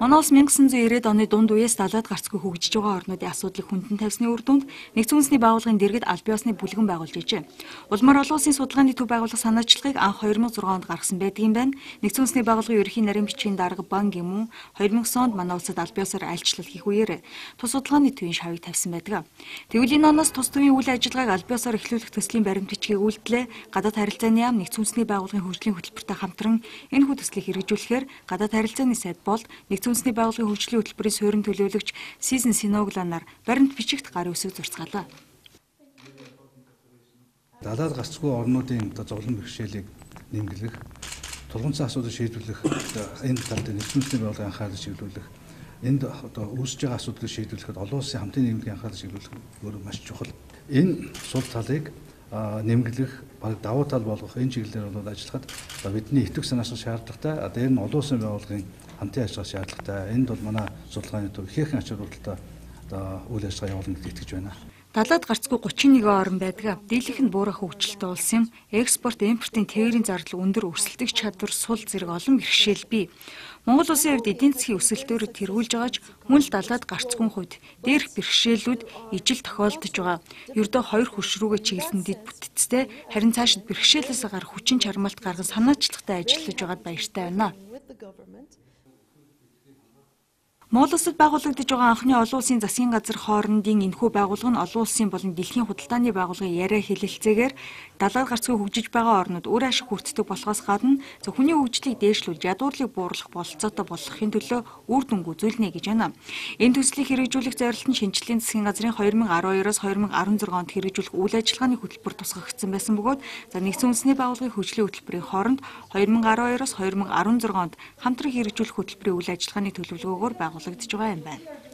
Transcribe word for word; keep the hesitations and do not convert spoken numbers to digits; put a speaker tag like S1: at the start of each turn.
S1: Манай улс мянга санхүү ирээд оны дунд үеэс далаад гарцгүй хөгжиж байгаа орнуудын асуудлыг хүндэн тавьсны үр дүнд нэгдсэн үндэсний байгууллагын дэргэд аль бие усны бүлгэн байгуулж ижээ. Улмаар олон улсын судалгааны төв байгуулах санаачлагыг анх хоёр мянга зургаан онд гаргасан байдаг юм байна. Нэгдсэн үндэсний байгууллагын ерөнхий нарийн бичгийн дарга Бан Ги-мун хоёр мянга онд манай улсад аль бие усаар айлчлал хийх үеэр тус судалгааны төвийн шавыг тавьсан байдаг. Тэгвэл энэ оноос тус төвийн үйл ажиллагааг аль бие усаар эхлүүлэх төслийн баримт бичгийг үйлдэлээ гадаад харилцааны яам нэгдсэн үндэсний байгууллагын хөгжлийн хөтөлбөртэй хамтран энэ хүү төслийг хэрэгжүүлэхээр гадаад харилцааны сайд бол нэгдсэн үндэсний байгууллагын хөгжлийн хөтөлбөрийн суурин төлөөлөгч Сизен Синогланаар баримт бичигт гарын үсэг зурцгаалаа.
S2: Далаад гарцгүй орнуудын зовлон бэрхшээлийг нэмгэлэх, тулгымцсан асуудал шийдвэрлэх, энэ талд нэгдсэн үндэсний байгууллагын анхаарлыг чиглүүлэх, энд одоо үүсэж байгаа асуудлыг шийдвэрлэхэд олон улсын хамтын нийгмийн анхаарлыг чиглүүлэх өөрөө маш чухал. Энэ сул талыг нэмгэлэх, баг давуу тал болгох энэ чиглэлээр бол ажиллахад бидний итгэх санаачлагын шаардлагатай, дээр нь олон улсын байгууллагын хамтын ажиллагаа шаардлагатай. Энд бол манай судалгааны төв ихээхэн ач холбогдолтой одоо үйл ажиллагаа явуулна гэж итгэж байна.
S1: Далаад гарцгүй гучин нэгэн орн байдаг. Дийлэнх нь буурах хөгжилтэй улс юм. Экспорт, импортын тээврийн зардал өндөр, өрсөлдөх чадвар, сул зэрэг олон бэрхшээл бий. Монгол улсын хувьд эдийн засгийн өсөлтөөр тэргүүлж байгаач мөн л далаад гарцгүй хувьд дээрх бэрхшээлүүд ижил тохиолдож байгаа. Ердөө хоёр хөрш рүүгээ чиглэсэн дэд бүтцтэй, харин цаашид бэрхшээлээс гарах хүчин чармаалт гарган санаачлагтай ажиллаж байгаад баяртай байна. Монгол улсад байгуулагдаж байгаа анхны олон улсын засгийн газар хоорондын энэхүү байгууллага нь олон улсын болон дэлхийн худалдааны байгууллагын яриа хэлэлцээгээр далаад гарцгүй хөгжиж байгаа орнууд үр ашиг хүртдэг болохоос гадна зөвхөний хөгжлийг дээшлүүлж ядуурлыг бууруулах бололцоотой болгохын төлөө үр дүнг үзүүлнэ гэж байна. Энэ төслийг хэрэгжүүлэх зорилт нь шинжлэлийн засгийн газрын хоёр мянга арван хоёроос хоёр мянга арван зургаан онд хэрэгжүүлэх үйл ажиллагааны хөтөлбөр тусгагдсан байсан бөгөөд за нэгдсэн үндэсний байгууллагын хөгжлийн хөтөлбөрийн хооронд хоёр мянга арван хоёроос хоёр мянга арван зургаан онд хамтран хэрэгжүүлэх хөтөлбөрийн үйл ажиллагааны төлөвлөгөөгөөр байгуулагдаж байгаа юм байна.